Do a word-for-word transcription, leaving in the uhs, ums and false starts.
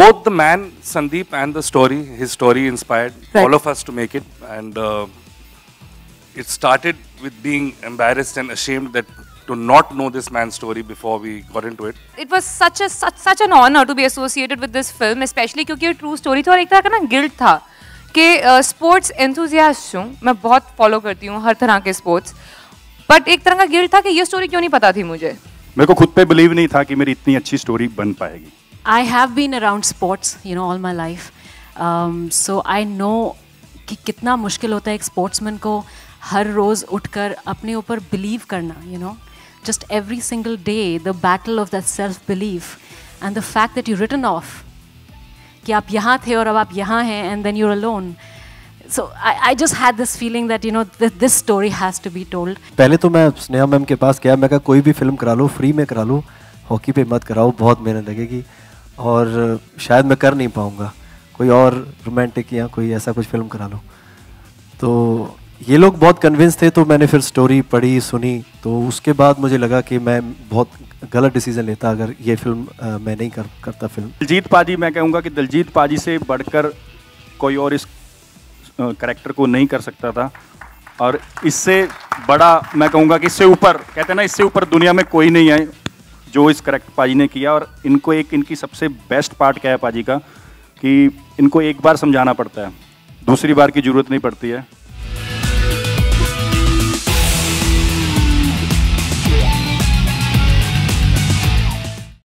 both the man Sandeep and the story, his story inspired right. all of us to make it, and uh, it started with being embarrassed and ashamed that to not know this man's story before we got into it. It was such a such such an honor to be associated with this film, especially क्योंकि ये true story थी और एक तरह का ना guilt था कि sports enthusiast हूँ, मैं बहुत follow करती हूँ हर तरह के sports, but एक तरह का guilt था कि ये story क्यों नहीं पता थी मुझे. मेरे को खुद पे believe नहीं था कि मेरी इतनी अच्छी story बन पाएगी. I have been around sports, you know, all my life, um, so I know कि कितना मुश्किल होता है एक sportsman को हर रोज़ उठकर अपने ऊपर believe करना, you know. Just every single day, the battle of that self-belief and the fact that you're written off, कि आप यहाँ थे और अब आप यहाँ हैं, and then you're alone. So I, I just had this feeling that you know th this story has to be told. पहले तो मैं स्नेहा मैम के पास गया, मैं कहा कोई भी फिल्म करा लो, फ्री में करा लो, हॉकी पे मत कराओ, बहुत मेहनत लगेगी और शायद मैं कर नहीं पाऊँगा, कोई और रोमांटिक या कोई ऐसा कुछ फिल्म करा लो. तो ये लोग बहुत कन्विंस थे, तो मैंने फिर स्टोरी पढ़ी सुनी, तो उसके बाद मुझे लगा कि मैं बहुत गलत डिसीजन लेता अगर ये फिल्म आ, मैं नहीं कर करता फिल्म. दिलजीत पाजी, मैं कहूँगा कि दिलजीत पाजी से बढ़कर कोई और इस कैरेक्टर को नहीं कर सकता था, और इससे बड़ा मैं कहूँगा कि इससे ऊपर, कहते हैं ना, इससे ऊपर दुनिया में कोई नहीं है जो इस कैरेक्टर पाजी ने किया. और इनको एक इनकी सबसे बेस्ट पार्ट क्या है पाजी का, कि इनको एक बार समझाना पड़ता है, दूसरी बार की ज़रूरत नहीं पड़ती है.